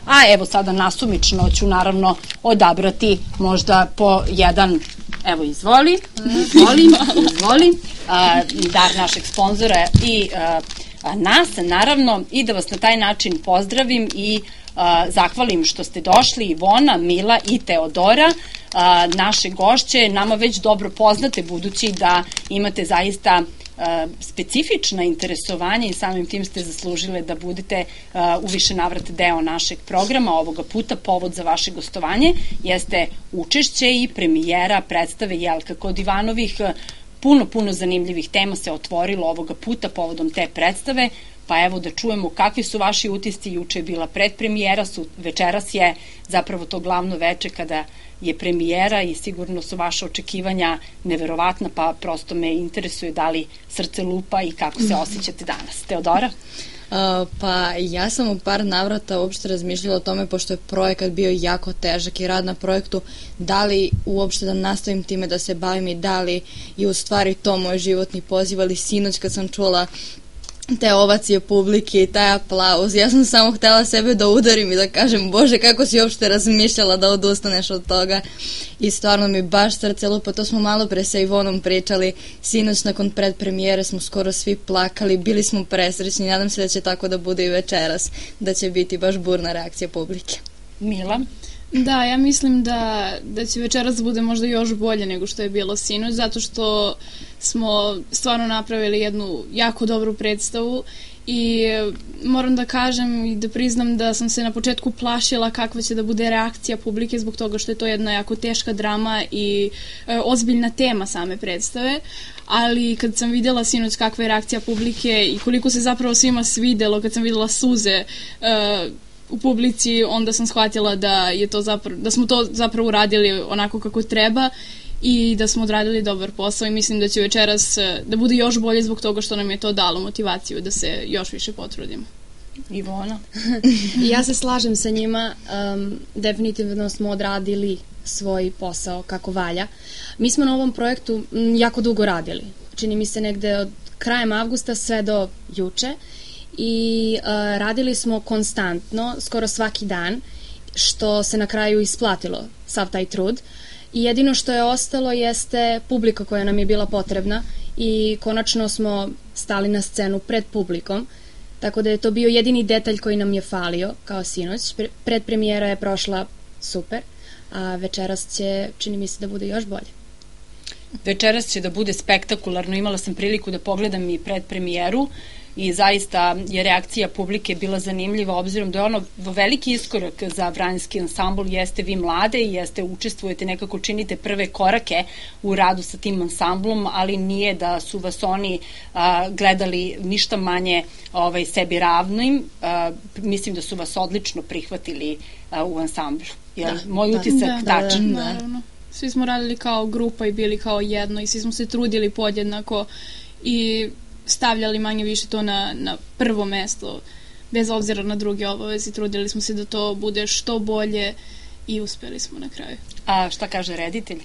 A evo sada nasumično ću naravno odabrati možda po jedan, evo izvoli, dar našeg sponzora i nas naravno, i da vas na taj način pozdravim i zahvalim što ste došli, Ivona, Mila i Teodora, naše gošće, nama već dobro poznate budući da imate zaista specifična interesovanja i samim tim ste zaslužile da budete u više navrata deo našeg programa. Ovoga puta povod za vaše gostovanje jeste učešće i premijera predstave Jelka kod Ivanovih. Puno zanimljivih tema se otvorilo ovoga puta povodom te predstave, pa evo da čujemo kakvi su vaši utisci. Juče je bila predpremijera, večeras je zapravo to glavno veče kada je premijera i sigurno su vaše očekivanja neverovatna, pa prosto me interesuje da li srce lupa i kako se osjećate danas. Teodora? Pa ja sam u par navrata uopšte razmišljala o tome, pošto je projekat bio jako težak i rad na projektu, da li uopšte da nastavim time da se bavim i da li je u stvari to moj životni poziv, ali sinoć kad sam čula te ovacije publike i taj aplauz, ja sam samo htela sebe da udarim i da kažem, Bože, kako si uopšte razmišljala da odustaneš od toga, i stvarno mi baš srce lupa. To smo malo pre sa Ivonom pričali, sinoć nakon predpremijere smo skoro svi plakali, bili smo presrećni, nadam se da će tako da bude i večeras, da će biti baš burna reakcija publike. Mila? Da, ja mislim da će večeras bude možda još bolje nego što je bilo sinoć, zato što smo stvarno napravili jednu jako dobru predstavu i moram da kažem i da priznam da sam se na početku plašila kakva će da bude reakcija publike, zbog toga što je to jedna jako teška drama i ozbiljna tema same predstave, ali kad sam vidjela sinoć kakva je reakcija publike i koliko se zapravo svima svidelo, kad sam vidjela suze u publici, onda sam shvatila da smo to zapravo uradili onako kako treba i da smo odradili dobar posao, i mislim da će večeras da bude još bolje zbog toga što nam je to dalo motivaciju da se još više potrudimo. Ivona? Ja se slažem sa njima, definitivno smo odradili svoj posao kako valja. Mi smo na ovom projektu jako dugo radili, čini mi se negde od krajem avgusta sve do juče, i radili smo konstantno, skoro svaki dan, što se na kraju isplatilo, sav taj trud. I jedino što je ostalo jeste publika koja nam je bila potrebna i konačno smo stali na scenu pred publikom, tako da je to bio jedini detalj koji nam je falio, kao sinoć. Predpremijera je prošla super, a večeras će, čini mi se, da bude još bolje. Večeras će da bude spektakularno, imala sam priliku da pogledam i predpremijeru i zaista je reakcija publike bila zanimljiva, obzirom da je ono veliki iskorak za Vranjski ansambl, jeste vi mlade i učestvujete, nekako činite prve korake u radu sa tim ansamblom, ali nije da su vas oni gledali ništa manje sebi ravnim. Mislim da su vas odlično prihvatili u ansamblu. Moj utisak tačan. Naravno. Svi smo radili kao grupa i bili kao jedno i svi smo se trudili podjednako i stavljali manje više to na prvo mesto, bez obzira na druge obaveze, i trudili smo se da to bude što bolje i uspeli smo na kraju. A šta kaže reditelj?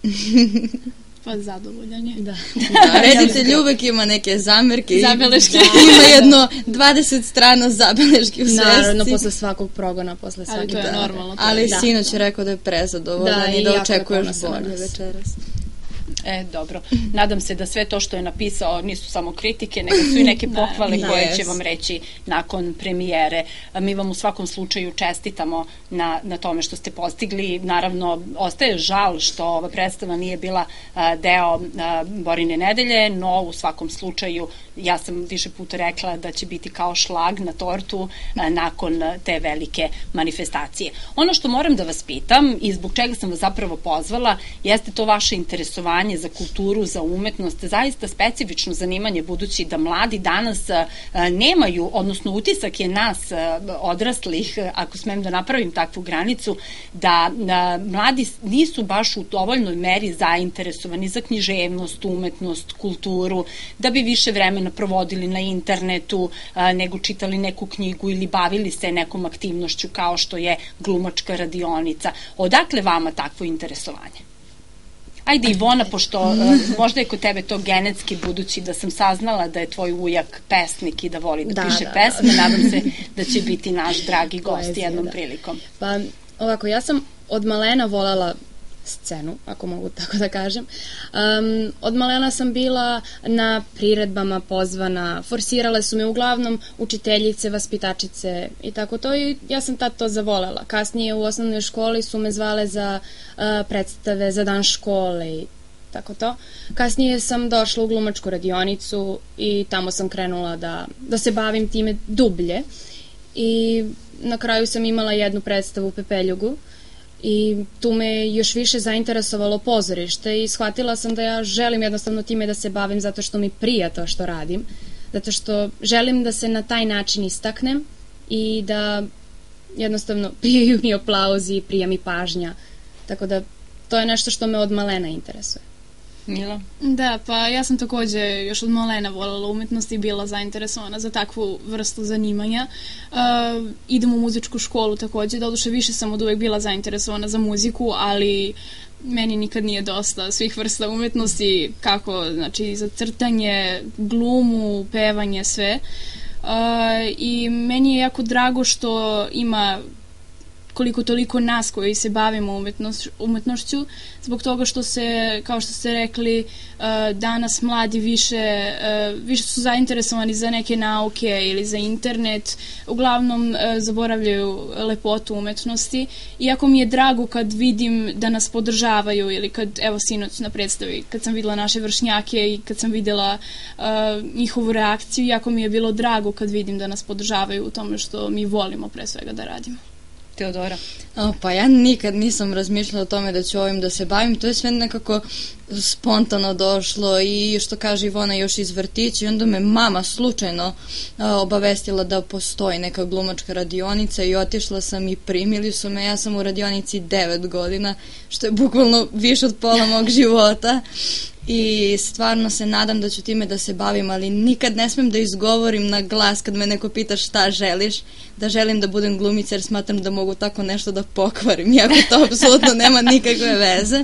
Pa zadovoljan je. Da, reditelj uvek ima neke zamerke. Zabeleške. Ima jedno 20 strana zabeleške u svesti. Naravno, posle svakog progona, posle svakog. Ali to je normalno. Ali sinoć je rekao da je prezadovoljan i da očekuješ bolje večeras. Dobro. Nadam se da sve to što je napisao nisu samo kritike, nego su i neke pohvale koje će vam reći nakon premijere. Mi vam u svakom slučaju čestitamo na tome što ste postigli. Naravno, ostaje žal što ova predstava nije bila deo Borine nedelje, no u svakom slučaju ja sam više puta rekla da će biti kao šlag na tortu nakon te velike manifestacije. Ono što moram da vas pitam i zbog čega sam vas zapravo pozvala jeste to vaše interesovanje za kulturu, za umetnost, zaista specifično zanimanje, budući da mladi danas nemaju, odnosno utisak je nas odraslih, ako smem da napravim takvu granicu, da mladi nisu baš u dovoljnoj meri zainteresovani za književnost, umetnost, kulturu, da bi više vremena provodili na internetu nego čitali neku knjigu ili bavili se nekom aktivnošću kao što je glumačka radionica. Odakle vama takvo interesovanje? Ajde Ivona, pošto možda je kod tebe to genetski, budući da sam saznala da je tvoj ujak pesnik i da voli da piše pesme, nadam se da će biti naš dragi gost jednom prilikom. Pa ovako, ja sam od malena volela scenu, ako mogu tako da kažem. Od malena sam bila na priredbama pozvana, forsirale su me uglavnom učiteljice, vaspitačice i tako to, i ja sam tad to zavolela. Kasnije u osnovnoj školi su me zvale za predstave, za dan škole i tako to. Kasnije sam došla u glumačku radionicu i tamo sam krenula da se bavim time dublje, i na kraju sam imala jednu predstavu u Pepeljugu i tu me još više zainteresovalo pozorište i shvatila sam da ja želim jednostavno time da se bavim zato što mi prija to što radim, zato što želim da se na taj način istaknem i da jednostavno prijaju mi aplauzi, prija mi pažnja, tako da to je nešto što me od malena interesuje. Mila? Da, pa ja sam takođe još od malena voljela umetnost i bila zainteresovana za takvu vrstu zanimanja. Idem u muzičku školu takođe, doduše više sam od uvek bila zainteresovana za muziku, ali meni nikad nije dosta svih vrsta umetnosti, kako, znači, za crtanje, glumu, pevanje, sve. I meni je jako drago što ima koliko toliko nas koji se bavimo umetnošću, zbog toga što se, kao što ste rekli, danas mladi više su zainteresovani za neke nauke ili za internet, uglavnom zaboravljaju lepotu umetnosti. Iako mi je drago kad vidim da nas podržavaju, ili kad, evo sinoć na predstavi, kad sam videla naše vršnjake i kad sam videla njihovu reakciju, iako mi je bilo drago kad vidim da nas podržavaju u tome što mi volimo pre svega da radimo. Teodora? Pa ja nikad nisam razmišljala o tome da ću ovim da se bavim, to je sve nekako spontano došlo, i što kaže Ivona, još iz vrtića, i onda me mama slučajno obavestila da postoji neka glumačka radionica i otišla sam i primili su me. Ja sam u radionici 9 godina, što je bukvalno više od pola mog života, i stvarno se nadam da ću time da se bavim, ali nikad ne smem da izgovorim na glas kad me neko pita šta želiš, da želim da budem glumica, jer smatram da mogu tako nešto da pokvarim, iako to apsolutno nema nikakve veze.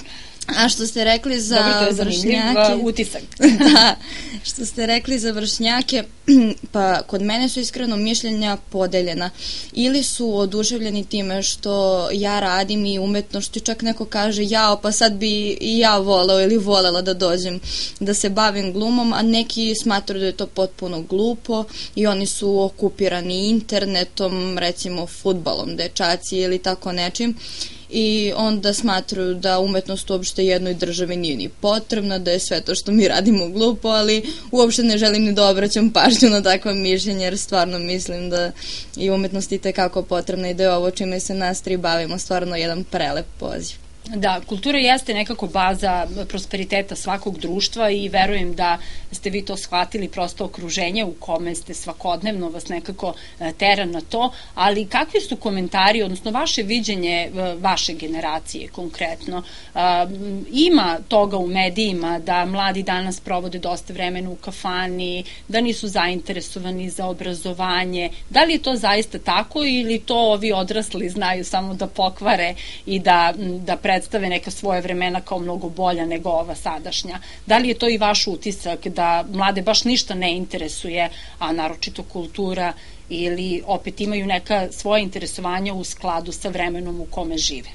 A što ste rekli za vršnjake... Dobro, to je utisak. Da, što ste rekli za vršnjake, pa kod mene su iskreno mišljenja podeljena. Ili su oduševljeni time što ja radim i umetnošću, čak neko kaže jao, pa sad bi i ja voleo ili volela da dođem da se bavim glumom, a neki smatruju da je to potpuno glupo i oni su okupirani internetom, recimo fudbalom, dečaci ili tako nečim. I onda smatruju da umetnost uopšte jednoj državi nije ni potrebna, da je sve to što mi radimo glupo, ali uopšte ne želim ni da obraćam pažnju na takva mišljenja, jer stvarno mislim da je umetnost i tekako potrebna i da je ovo čime se nas tri bavimo stvarno jedan prelep poziv. Da, kultura jeste nekako baza prosperiteta svakog društva i verujem da ste vi to shvatili, prosto okruženje u kome ste svakodnevno vas nekako tera na to, ali kakvi su komentari, odnosno vaše viđenje vaše generacije konkretno? Ima toga u medijima da mladi danas provode dosta vremena u kafani, da nisu zainteresovani za obrazovanje. Da li je to zaista tako ili to ovi odrasli znaju samo da pokvare i da predstave neka svoje vremena kao mnogo bolja nego ova sadašnja? Da li je to i vaš utisak da mlade baš ništa ne interesuje, a naročito kultura, ili opet imaju neka svoje interesovanja u skladu sa vremenom u kome žive?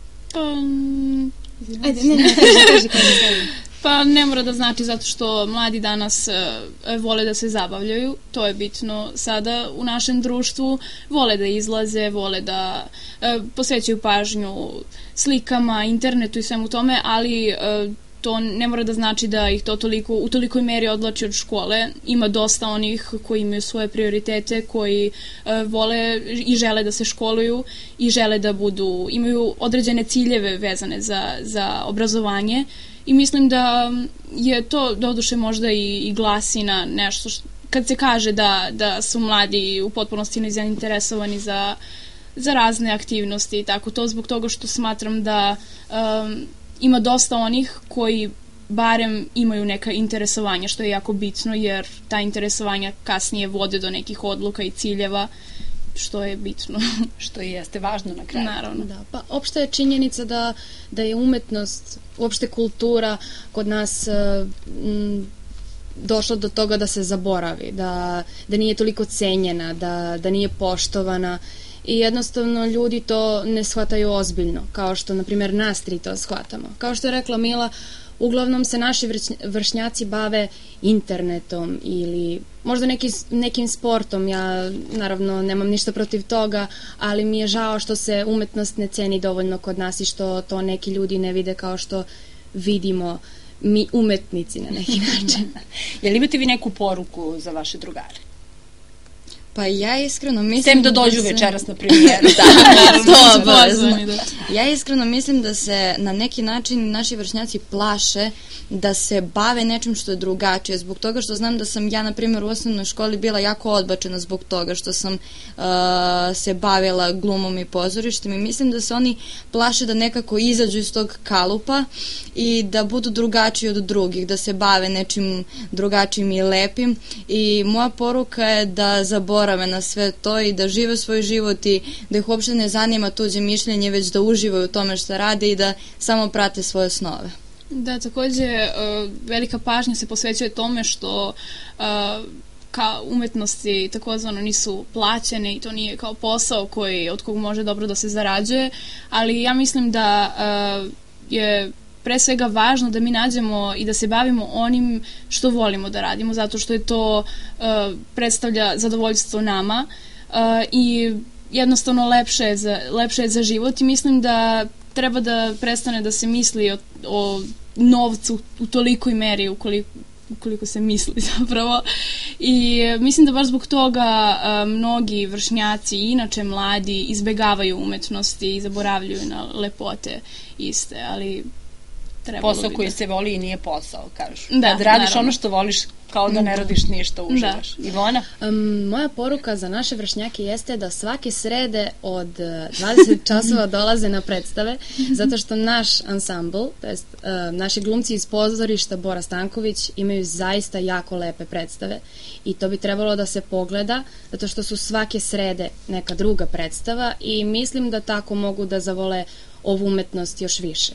Pa ne mora da znači, zato što mladi danas vole da se zabavljaju, to je bitno sada u našem društvu, vole da izlaze, vole da posvećaju pažnju slikama, internetu i svemu tome, ali to ne mora da znači da ih to u tolikoj meri odvlači od škole. Ima dosta onih koji imaju svoje prioritete, koji vole i žele da se školuju i žele da imaju određene ciljeve vezane za obrazovanje. I mislim da je to doduše možda i glasina nešto kad se kaže da su mladi u potpunosti nezainteresovani za razne aktivnosti i tako to, zbog toga što smatram da ima dosta onih koji barem imaju neka interesovanja, što je jako bitno, jer ta interesovanja kasnije vode do nekih odluka i ciljeva što je bitno. Što i jeste važno na kraju. Naravno. Da, pa opšta je činjenica da je umetnost, uopšte kultura kod nas došla do toga da se zaboravi, da nije toliko cenjena, da nije poštovana i jednostavno ljudi to ne shvataju ozbiljno, kao što, na primjer, nas tri to shvatamo. Kao što je rekla Mila, uglavnom se naši vršnjaci bave internetom ili možda nekim sportom. Ja naravno nemam ništa protiv toga, ali mi je žao što se umetnost ne ceni dovoljno kod nas i što to neki ljudi ne vide kao što vidimo mi umetnici na neki način. Jel imate vi neku poruku za vaše drugare? Pa ja iskreno mislim... Sem da dođu večeras na premijeru. To obavezno. Ja iskreno mislim da se na neki način naši vršnjaci plaše da se bave nečim što je drugačije, zbog toga što znam da sam ja, na primjer, u osnovnoj školi bila jako odbačena zbog toga što sam se bavila glumom i pozorištem i mislim da se oni plaše da nekako izađu iz tog kalupa i da budu drugačiji od drugih, da se bave nečim drugačijim i lepim i moja poruka je da zaborave na sve to i da žive svoj život i da ih uopšte ne zanima tuđe mišljenje, već da uživaju u tome što rade i da samo prate svoje snove. Da, takođe velika pažnja se posvećuje tome što kao umetnosti takozvano nisu plaćene i to nije kao posao od kog može dobro da se zarađuje, ali ja mislim da je pre svega važno da mi nađemo i da se bavimo onim što volimo da radimo, zato što je to predstavlja zadovoljstvo nama i jednostavno lepše je za život i mislim da treba da prestane da se misli o novcu u tolikoj meri ukoliko se misli zapravo i mislim da baš zbog toga mnogi vršnjaci i inače mladi izbegavaju umetnosti i zaboravljaju na lepote iste, ali posao koji se voli i nije posao, kažu. Da, kad radiš ono što voliš, kao da ne radiš ništa, uživaš. Ivona? Moja poruka za naše vršnjake jeste da svake srede od 20 časova dolaze na predstave, zato što naš ansambl, to jest naši glumci iz pozorišta Bora Stanković imaju zaista jako lepe predstave i to bi trebalo da se pogleda, zato što su svake srede neka druga predstava i mislim da tako mogu da zavole ovu umetnost još više.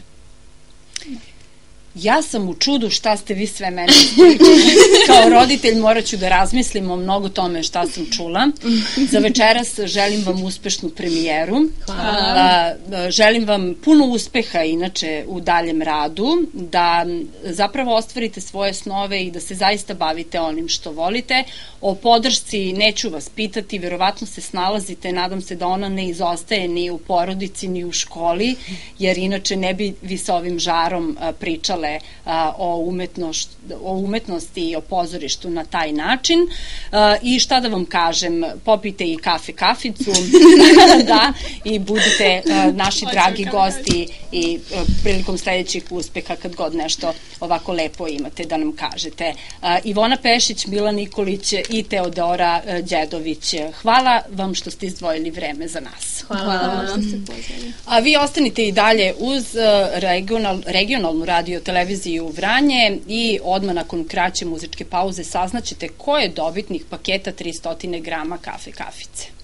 Ja sam u čudu šta ste vi sve meni ispričali. Kao roditelj morat ću da razmislim o mnogo tome šta sam čula. Za večeras želim vam uspešnu premijeru. Hvala. Želim vam puno uspeha inače u daljem radu, da zapravo ostvarite svoje snove i da se zaista bavite onim što volite. O podršci neću vas pitati, verovatno se snalazite, nadam se da ona ne izostaje ni u porodici, ni u školi, jer inače ne bi vi sa ovim žarom pričale o umetnosti i o pozorištu na taj način. I šta da vam kažem, popite i kaficu, da, i budite naši dragi gosti i prilikom sledećih uspeha kad god nešto ovako lepo imate da nam kažete. Ivona Pešić, Mila Nikolić i Teodora Đedović, hvala vam što ste izdvojili vreme za nas. Hvala vam što ste pozvali. A vi ostanite i dalje uz regionalnu radio-televiziju Vranje i odmah nakon kraće muzičke pauze saznaćete ko je dobitnik paketa 300 grama kafice.